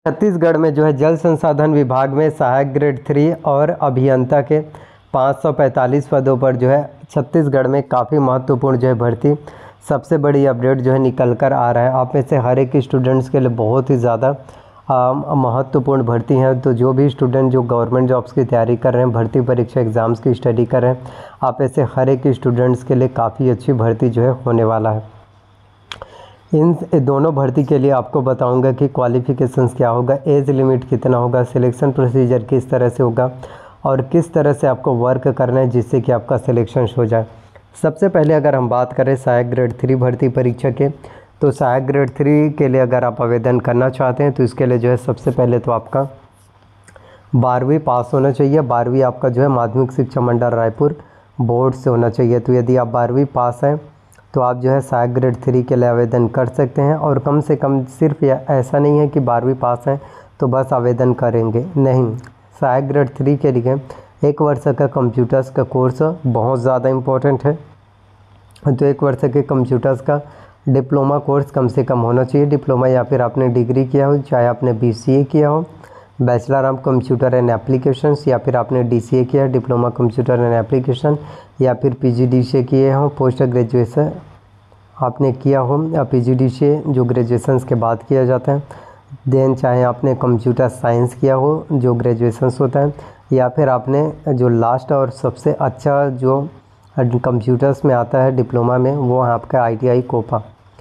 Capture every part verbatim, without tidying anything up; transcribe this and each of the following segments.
छत्तीसगढ़ में जो है जल संसाधन विभाग में सहायक ग्रेड थ्री और अभियंता के पाँच सौ पैंतालीस पदों पर जो है छत्तीसगढ़ में काफ़ी महत्वपूर्ण जो है भर्ती सबसे बड़ी अपडेट जो है निकल कर आ रहा है। आप में से हर एक स्टूडेंट्स के लिए बहुत ही ज़्यादा महत्वपूर्ण भर्ती है। तो जो भी स्टूडेंट जो गवर्नमेंट जॉब्स की तैयारी कर रहे हैं, भर्ती परीक्षा एग्ज़ाम्स की स्टडी कर रहे हैं, आप में से हर एक स्टूडेंट्स के लिए काफ़ी अच्छी भर्ती जो है होने वाला है। इन दोनों भर्ती के लिए आपको बताऊंगा कि क्वालिफ़िकेशंस क्या होगा, एज लिमिट कितना होगा, सिलेक्शन प्रोसीजर किस तरह से होगा और किस तरह से आपको वर्क करना है जिससे कि आपका सिलेक्शन हो जाए। सबसे पहले अगर हम बात करें सहायक ग्रेड थ्री भर्ती परीक्षा के, तो सहायक ग्रेड थ्री के लिए अगर आप आवेदन करना चाहते हैं तो इसके लिए जो है सबसे पहले तो आपका बारहवीं पास होना चाहिए। बारहवीं आपका जो है माध्यमिक शिक्षा मंडल रायपुर बोर्ड से होना चाहिए। तो यदि आप बारहवीं पास हैं तो आप जो है सहायक ग्रेड थ्री के लिए आवेदन कर सकते हैं। और कम से कम सिर्फ ऐसा नहीं है कि बारहवीं पास हैं तो बस आवेदन करेंगे, नहीं। सहायक ग्रेड थ्री के लिए एक वर्ष का कंप्यूटर्स का कोर्स बहुत ज़्यादा इम्पोर्टेंट है। तो एक वर्ष के कंप्यूटर्स का डिप्लोमा कोर्स कम से कम होना चाहिए। डिप्लोमा या फिर आपने डिग्री किया हो, चाहे आपने बी सी ए किया हो, bachelor of computer and applications, या फिर आपने डी सी ए किया डिप्लोमा कंप्यूटर एंड एप्लीकेशन, या फिर पी जी डी सी ए किए हों, पोस्ट ग्रेजुएशन आपने किया हो, या पी जी डी सी ए जो ग्रेजुएशंस के बाद किया जाता है। देन चाहे आपने कंप्यूटर साइंस किया हो जो ग्रेजुएशंस होता है, या फिर आपने जो लास्ट और सबसे अच्छा जो कंप्यूटर्स में आता है डिप्लोमा में वो आपका आई टी आई कोपा।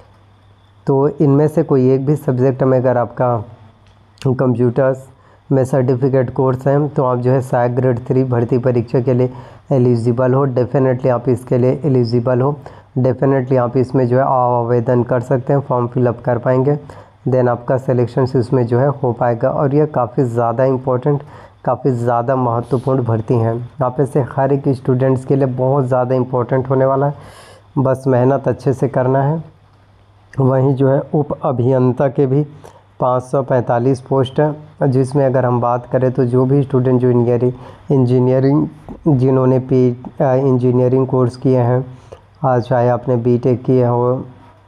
तो इनमें से कोई एक भी सब्जेक्ट में अगर आपका कंप्यूटर्स में सर्टिफिकेट कोर्स है तो आप जो है सहायक ग्रेड थ्री भर्ती परीक्षा के लिए एलिजिबल हो। डेफिनेटली आप इसके लिए एलिजिबल हो, डेफिनेटली आप इसमें जो है आवेदन कर सकते हैं, फॉर्म फिलअप कर पाएंगे, देन आपका सिलेक्शन इसमें जो है हो पाएगा। और ये काफ़ी ज़्यादा इम्पोर्टेंट, काफ़ी ज़्यादा महत्वपूर्ण भर्ती हैं। आप ऐसे हर एक स्टूडेंट्स के लिए बहुत ज़्यादा इम्पोर्टेंट होने वाला है, बस मेहनत अच्छे से करना है। वहीं जो है उप अभियंता के भी पाँच सौ पैंतालीस पोस्ट है, जिसमें अगर हम बात करें तो जो भी स्टूडेंट जो इंजीनियरिंग इंजीनियरिंग जिन्होंने पी इंजीनियरिंग कोर्स किए हैं, चाहे आपने बी टेक किया हो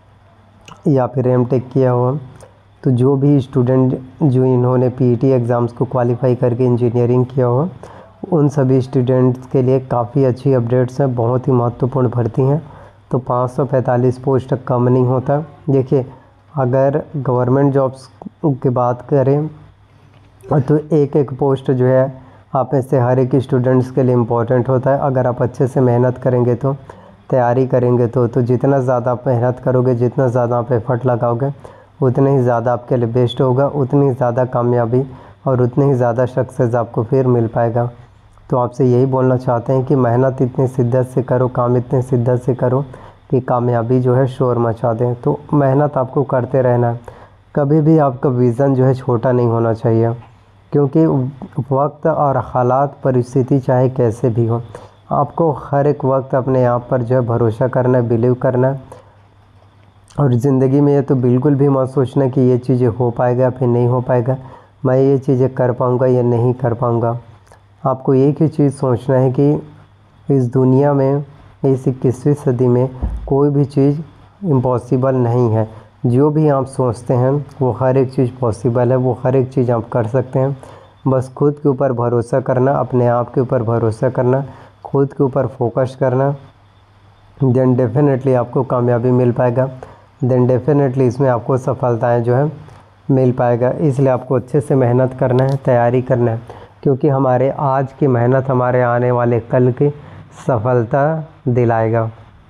या फिर एम टेक किया हो, तो जो भी स्टूडेंट जो इन्होंने पी ई टी एग्ज़ाम्स को क्वालिफाई करके इंजीनियरिंग किया हो, उन सभी स्टूडेंट्स के लिए काफ़ी अच्छी अपडेट्स हैं, बहुत ही महत्वपूर्ण भर्ती हैं। तो पाँच सौ पैंतालीस पोस्ट कम नहीं होता। देखिए, अगर गवर्नमेंट जॉब्स की बात करें तो एक एक पोस्ट जो है आप में से हर एक स्टूडेंट्स के लिए इम्पोर्टेंट होता है। अगर आप अच्छे से मेहनत करेंगे तो, तैयारी करेंगे तो तो जितना ज़्यादा आप मेहनत करोगे, जितना ज़्यादा आप एफर्ट लगाओगे, उतने ही ज़्यादा आपके लिए बेस्ट होगा, उतनी ज़्यादा कामयाबी और उतनी ही ज़्यादा सक्सेस आपको फिर मिल पाएगा। तो आपसे यही बोलना चाहते हैं कि मेहनत इतनी शिद्दत से करो, काम इतने शिद्दत से करो कि कामयाबी जो है शोर मचा दें। तो मेहनत आपको करते रहना है, कभी भी आपका विज़न जो है छोटा नहीं होना चाहिए, क्योंकि वक्त और हालात परिस्थिति चाहे कैसे भी हो, आपको हर एक वक्त अपने आप पर जो है भरोसा करना है, बिलीव करना है। और ज़िंदगी में ये तो बिल्कुल भी मत सोचना कि ये चीज़ें हो पाएगा फिर नहीं हो पाएगा, मैं ये चीज़ें कर पाऊँगा या नहीं कर पाऊँगा। आपको एक ही चीज़ सोचना है कि इस दुनिया में, इस इक्कीसवीं सदी में कोई भी चीज़ इम्पॉसिबल नहीं है। जो भी आप सोचते हैं वो हर एक चीज़ पॉसिबल है, वो हर एक चीज़ आप कर सकते हैं। बस खुद के ऊपर भरोसा करना, अपने आप के ऊपर भरोसा करना, खुद के ऊपर फोकस करना, देन डेफिनेटली आपको कामयाबी मिल पाएगा, देन डेफिनेटली इसमें आपको सफलताएं जो है मिल पाएगा। इसलिए आपको अच्छे से मेहनत करना है, तैयारी करना है, क्योंकि हमारे आज की मेहनत हमारे आने वाले कल की सफलता दिलाएगा।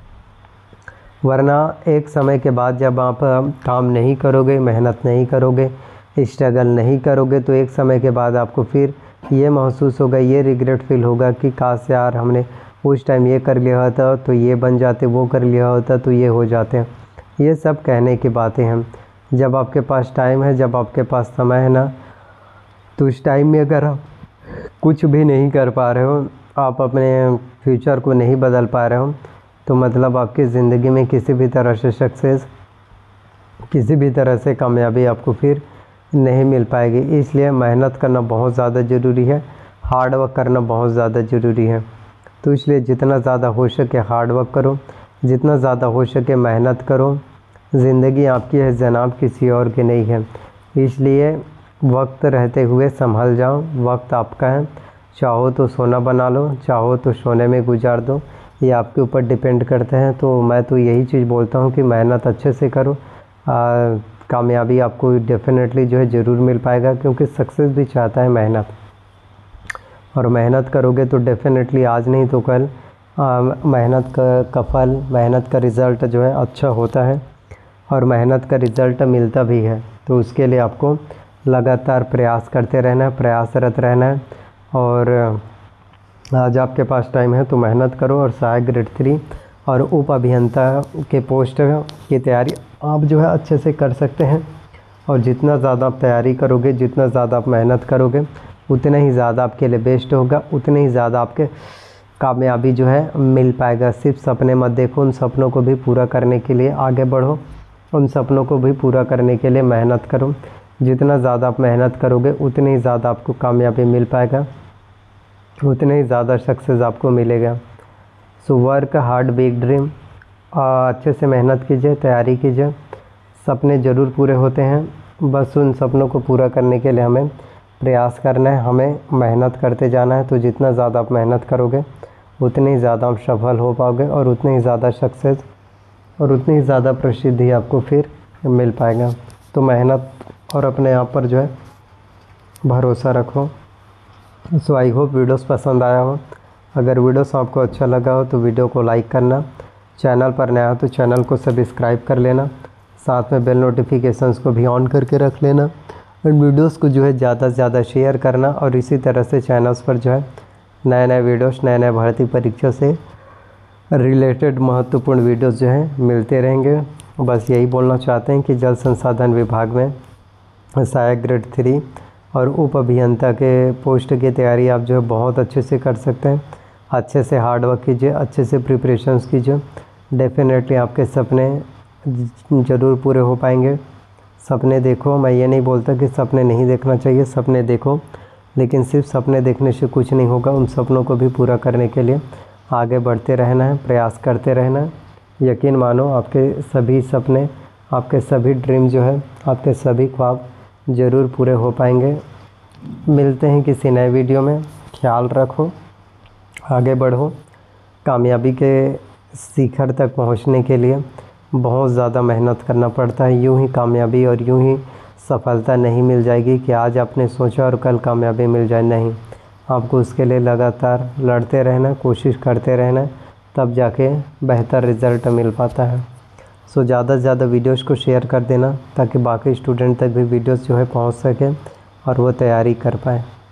वरना एक समय के बाद जब आप काम नहीं करोगे, मेहनत नहीं करोगे, स्ट्रगल नहीं करोगे, तो एक समय के बाद आपको फिर ये महसूस होगा, ये रिग्रेट फील होगा कि काश यार हमने उस टाइम ये कर लिया होता तो ये बन जाते, वो कर लिया होता तो ये हो जाते। ये सब कहने की बातें हैं। जब आपके पास टाइम है, जब आपके पास समय है ना, तो उस टाइम में अगर आप कुछ भी नहीं कर पा रहे हो, आप अपने फ्यूचर को नहीं बदल पा रहे हो, तो मतलब आपकी ज़िंदगी में किसी भी तरह से सक्सेस, किसी भी तरह से कामयाबी आपको फिर नहीं मिल पाएगी। इसलिए मेहनत करना बहुत ज़्यादा ज़रूरी है, हार्ड वर्क करना बहुत ज़्यादा ज़रूरी है। तो इसलिए जितना ज़्यादा हो सके हार्ड वर्क करो, जितना ज़्यादा हो सके मेहनत करो। ज़िंदगी आपकी है जनाब, किसी और की नहीं है। इसलिए वक्त रहते हुए संभल जाओ, वक्त आपका है। चाहो तो सोना बना लो, चाहो तो सोने में गुजार दो, ये आपके ऊपर डिपेंड करते हैं। तो मैं तो यही चीज़ बोलता हूँ कि मेहनत अच्छे से करो, आ, कामयाबी आपको डेफिनेटली जो है ज़रूर मिल पाएगा, क्योंकि सक्सेस भी चाहता है मेहनत। और मेहनत करोगे तो डेफिनेटली आज नहीं तो कल मेहनत का का फल, मेहनत का रिज़ल्ट जो है अच्छा होता है और मेहनत का रिज़ल्ट मिलता भी है। तो उसके लिए आपको लगातार प्रयास करते रहना है, प्रयासरत रहना है। और आज आपके पास टाइम है तो मेहनत करो और सहायक ग्रेड थ्री और उप अभियंता के पोस्ट की तैयारी आप जो है अच्छे से कर सकते हैं। और जितना ज़्यादा आप तैयारी करोगे, जितना ज़्यादा आप मेहनत करोगे, उतना ही ज़्यादा आपके लिए बेस्ट होगा, उतने ही ज़्यादा आपके कामयाबी जो है मिल पाएगा। सिर्फ सपने मत देखो, उन सपनों को भी पूरा करने के लिए आगे बढ़ो, उन सपनों को भी पूरा करने के लिए मेहनत करो। जितना ज़्यादा आप मेहनत करोगे उतनी ही ज़्यादा आपको कामयाबी मिल पाएगा, उतने ही ज़्यादा सक्सेस आपको मिलेगा। So work hard big dream, अच्छे से मेहनत कीजिए, तैयारी कीजिए, सपने ज़रूर पूरे होते हैं। बस उन सपनों को पूरा करने के लिए हमें प्रयास करना है, हमें मेहनत करते जाना है। तो जितना ज़्यादा आप मेहनत करोगे उतनी ही ज़्यादा आप सफल हो पाओगे और उतनी ही ज़्यादा सक्सेस और उतनी ही ज़्यादा प्रसिद्धि आपको फिर मिल पाएगा। तो मेहनत और अपने आप पर जो है भरोसा रखो। सो आई होप वीडियोस पसंद आया हो। अगर वीडियोस आपको अच्छा लगा हो तो वीडियो को लाइक करना, चैनल पर नया हो तो चैनल को सब्सक्राइब कर लेना, साथ में बेल नोटिफिकेशंस को भी ऑन करके रख लेना और वीडियोस को जो है ज़्यादा से ज़्यादा शेयर करना। और इसी तरह से चैनल्स पर जो है नए नए वीडियोस, नए नए भर्ती परीक्षा से रिलेटेड महत्वपूर्ण वीडियोस जो हैं मिलते रहेंगे। बस यही बोलना चाहते हैं कि जल संसाधन विभाग में सहायक ग्रेड थ्री और उप अभियंता के पोस्ट की तैयारी आप जो है बहुत अच्छे से कर सकते हैं। अच्छे से हार्ड वर्क कीजिए, अच्छे से प्रिपरेशंस कीजिए, डेफिनेटली आपके सपने ज़रूर पूरे हो पाएंगे। सपने देखो, मैं ये नहीं बोलता कि सपने नहीं देखना चाहिए, सपने देखो, लेकिन सिर्फ सपने देखने से कुछ नहीं होगा। उन सपनों को भी पूरा करने के लिए आगे बढ़ते रहना है, प्रयास करते रहना है। यकीन मानो आपके सभी सपने, आपके सभी ड्रीम जो है, आपके सभी ख्वाब ज़रूर पूरे हो पाएंगे। मिलते हैं किसी नए वीडियो में। ख्याल रखो, आगे बढ़ो। कामयाबी के शिखर तक पहुंचने के लिए बहुत ज़्यादा मेहनत करना पड़ता है। यूं ही कामयाबी और यूं ही सफलता नहीं मिल जाएगी कि आज आपने सोचा और कल कामयाबी मिल जाए, नहीं। आपको उसके लिए लगातार लड़ते रहना, कोशिश करते रहना, तब जाके बेहतर रिज़ल्ट मिल पाता है। सो ज़्यादा से ज़्यादा वीडियोस को शेयर कर देना ताकि बाकी स्टूडेंट तक भी वीडियोस जो है पहुंच सके और वो तैयारी कर पाए।